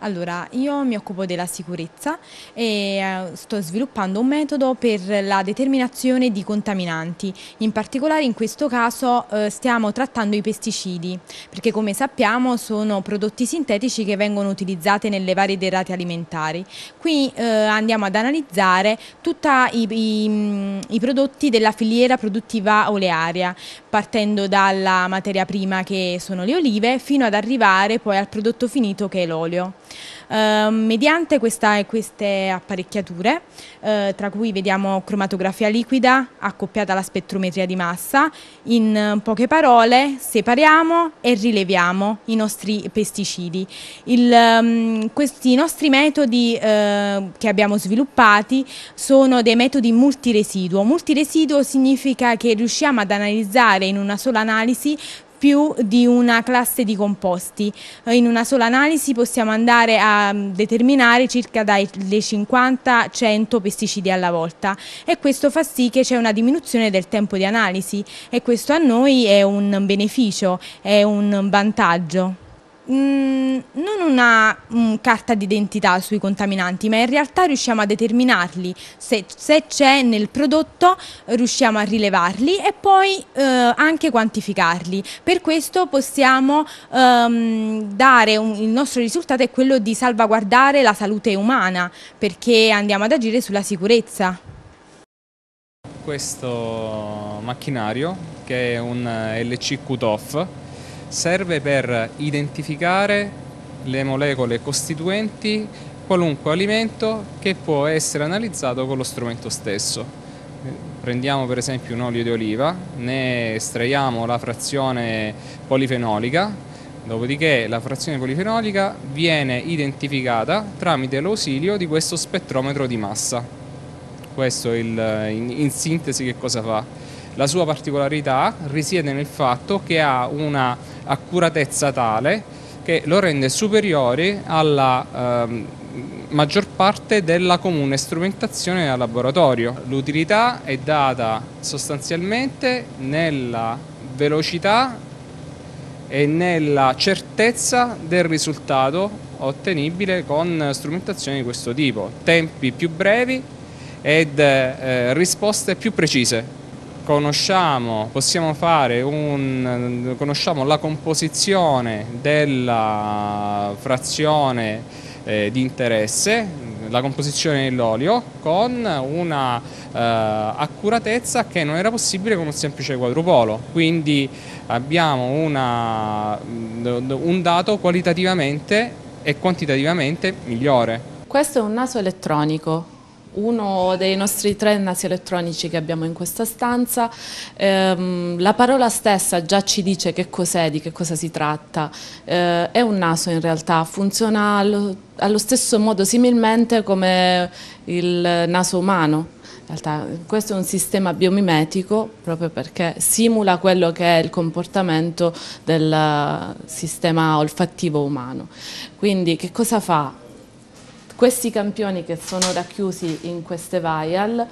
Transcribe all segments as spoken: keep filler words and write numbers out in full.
Allora, io mi occupo della sicurezza e eh, sto sviluppando un metodo per la determinazione di contaminanti. In particolare in questo caso eh, stiamo trattando i pesticidi, perché come sappiamo sono prodotti sintetici che vengono utilizzati nelle varie derrate alimentari. Qui eh, andiamo ad analizzare tutti i, i, i prodotti della filiera produttiva olearia, partendo dalla materia prima che sono le olive fino ad arrivare poi al prodotto finito che è l'olio. Uh, mediante questa, queste apparecchiature, uh, tra cui vediamo cromatografia liquida accoppiata alla spettrometria di massa, in uh, poche parole separiamo e rileviamo i nostri pesticidi. Il, um, questi nostri metodi uh, che abbiamo sviluppati sono dei metodi multiresiduo. Multiresiduo significa che riusciamo ad analizzare in una sola analisi più di una classe di composti. In una sola analisi possiamo andare a determinare circa dai cinquanta cento pesticidi alla volta e questo fa sì che c'è una diminuzione del tempo di analisi e questo a noi è un beneficio, è un vantaggio. Mm, non una mm, carta d'identità sui contaminanti, ma in realtà riusciamo a determinarli, se, se c'è nel prodotto riusciamo a rilevarli e poi eh, anche quantificarli. Per questo possiamo ehm, dare un, il nostro risultato è quello di salvaguardare la salute umana, perché andiamo ad agire sulla sicurezza. Questo macchinario, che è un L C Q T O F, serve per identificare le molecole costituenti qualunque alimento che può essere analizzato con lo strumento stesso. Prendiamo per esempio un olio di oliva, ne estraiamo la frazione polifenolica, dopodiché la frazione polifenolica viene identificata tramite l'ausilio di questo spettrometro di massa. Questo è il, in, in sintesi che cosa fa? La sua particolarità risiede nel fatto che ha una accuratezza tale che lo rende superiore alla eh, maggior parte della comune strumentazione al laboratorio. L'utilità è data sostanzialmente nella velocità e nella certezza del risultato ottenibile con strumentazioni di questo tipo, tempi più brevi ed eh, risposte più precise. Conosciamo, possiamo fare un, conosciamo la composizione della frazione eh, di interesse, la composizione dell'olio, con una eh, accuratezza che non era possibile con un semplice quadrupolo. Quindi abbiamo una, un dato qualitativamente e quantitativamente migliore. Questo è un naso elettronico. Uno dei nostri tre nasi elettronici che abbiamo in questa stanza. Ehm, la parola stessa già ci dice che cos'è, di che cosa si tratta. Eh, è un naso in realtà, funziona allo, allo stesso modo similmente come il naso umano. In realtà questo è un sistema biomimetico proprio perché simula quello che è il comportamento del sistema olfattivo umano. Quindi che cosa fa? Questi campioni che sono racchiusi in queste vial,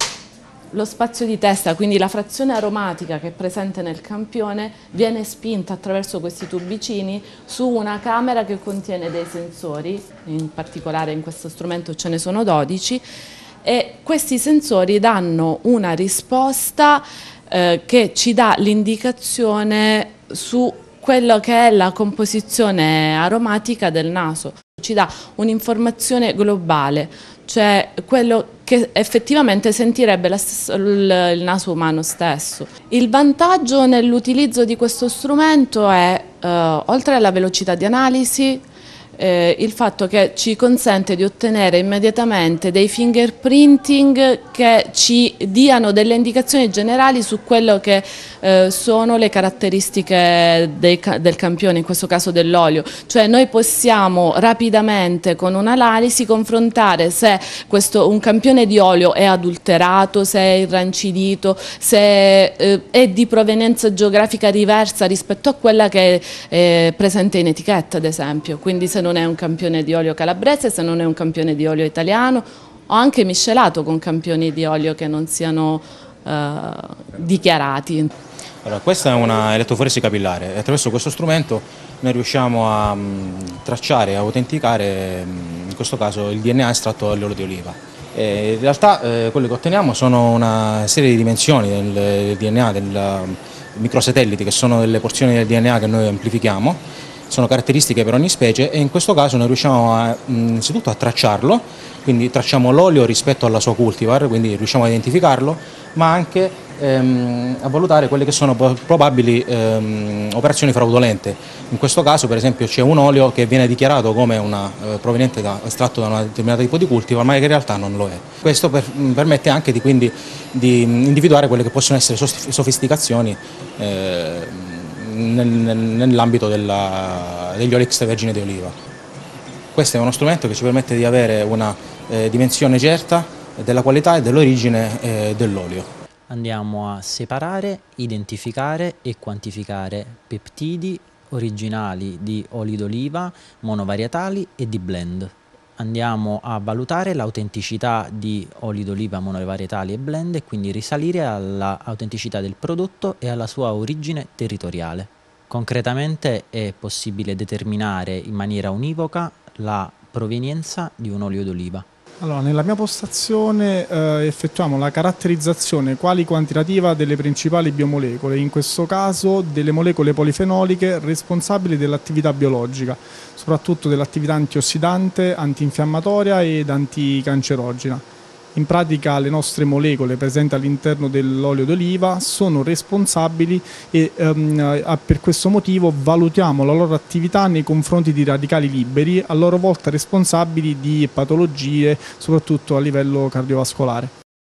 lo spazio di testa, quindi la frazione aromatica che è presente nel campione, viene spinta attraverso questi tubicini su una camera che contiene dei sensori, in particolare in questo strumento ce ne sono dodici, e questi sensori danno una risposta eh, che ci dà l'indicazione su quello che è la composizione aromatica del naso. Ci dà un'informazione globale, cioè quello che effettivamente sentirebbe la stessa, il, il naso umano stesso. Il vantaggio nell'utilizzo di questo strumento è, eh, oltre alla velocità di analisi, eh, il fatto che ci consente di ottenere immediatamente dei fingerprinting che ci diano delle indicazioni generali su quello che eh, sono le caratteristiche dei, del campione, in questo caso dell'olio. Cioè noi possiamo rapidamente con un'analisi confrontare se questo, un campione di olio è adulterato, se è irrancidito, se eh, è di provenienza geografica diversa rispetto a quella che è eh, presente in etichetta, ad esempio. Quindi se non è un campione di olio calabrese, se non è un campione di olio italiano o anche miscelato con campioni di olio che non siano eh, dichiarati. Allora, questa è una elettroforesi capillare e attraverso questo strumento noi riusciamo a mh, tracciare e autenticare, mh, in questo caso, il D N A estratto dall'olio di oliva. E in realtà eh, quello che otteniamo sono una serie di dimensioni del, del D N A, del um, microsatelliti, che sono delle porzioni del D N A che noi amplifichiamo, sono caratteristiche per ogni specie e in questo caso noi riusciamo a, mh, innanzitutto a tracciarlo, quindi tracciamo l'olio rispetto alla sua cultivar, quindi riusciamo a identificarlo, ma anche ehm, a valutare quelle che sono probabili ehm, operazioni fraudolente. In questo caso per esempio c'è un olio che viene dichiarato come una, eh, proveniente da, estratto da un determinato tipo di cultivar, ma che in realtà non lo è. Questo per, permette anche di, quindi, di individuare quelle che possono essere sofisticazioni eh, nel, nell'ambito degli oli extravergini di oliva. Questo è uno strumento che ci permette di avere una eh, dimensione certa della qualità e dell'origine eh, dell'olio. Andiamo a separare, identificare e quantificare peptidi originali di oli d'oliva, monovarietali e di blend. Andiamo a valutare l'autenticità di oli d'oliva monovarietali e blend e quindi risalire all'autenticità del prodotto e alla sua origine territoriale. Concretamente è possibile determinare in maniera univoca la provenienza di un olio d'oliva. Allora, nella mia postazione eh, effettuiamo la caratterizzazione quali-quantitativa delle principali biomolecole, in questo caso delle molecole polifenoliche responsabili dell'attività biologica, soprattutto dell'attività antiossidante, antinfiammatoria ed anticancerogena. In pratica le nostre molecole presenti all'interno dell'olio d'oliva sono responsabili e ehm, per questo motivo valutiamo la loro attività nei confronti di radicali liberi, a loro volta responsabili di patologie, soprattutto a livello cardiovascolare.